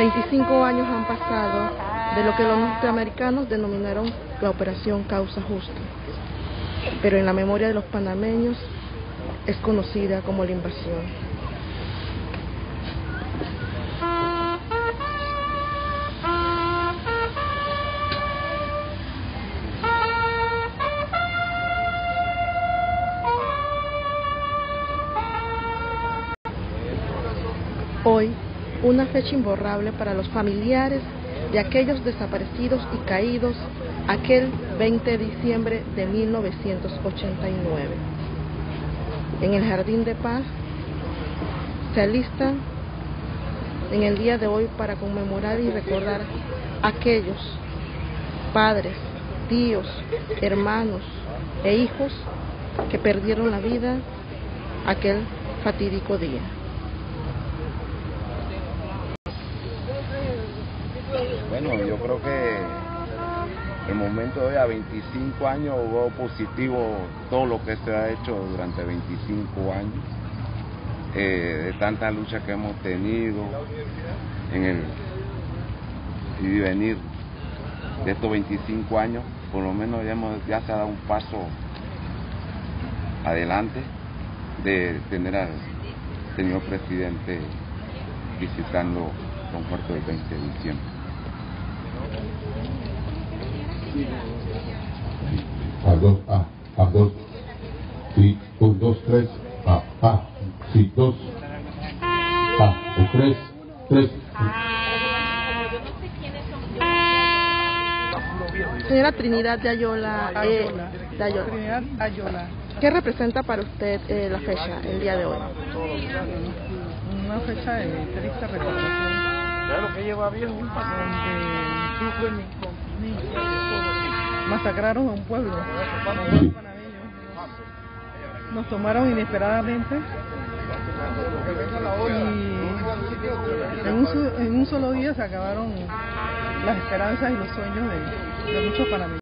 25 años han pasado de lo que los norteamericanos denominaron la Operación Causa Justa, pero en la memoria de los panameños es conocida como la invasión. Hoy, una fecha imborrable para los familiares de aquellos desaparecidos y caídos aquel 20 de diciembre de 1989. En el Jardín de Paz se alistan en el día de hoy para conmemorar y recordar a aquellos padres, tíos, hermanos e hijos que perdieron la vida aquel fatídico día. Bueno, yo creo que el momento de hoy, a 25 años, veo positivo todo lo que se ha hecho durante 25 años, de tanta lucha que hemos tenido en el ir y venir de estos 25 años. Por lo menos ya se ha dado un paso adelante de tener al señor presidente visitando Don Puerto el 20 de diciembre. A dos, sí, 1, 2, 3, sí, 2, tres. Señora Trinidad de Ayola, Trinidad Ayola. ¿Qué representa para usted la fecha, el día de hoy? Una fecha de triste recordación. Claro que lleva bien, donde masacraron a un pueblo, panameños. Nos tomaron inesperadamente y en un solo día se acabaron las esperanzas y los sueños de muchos panameños.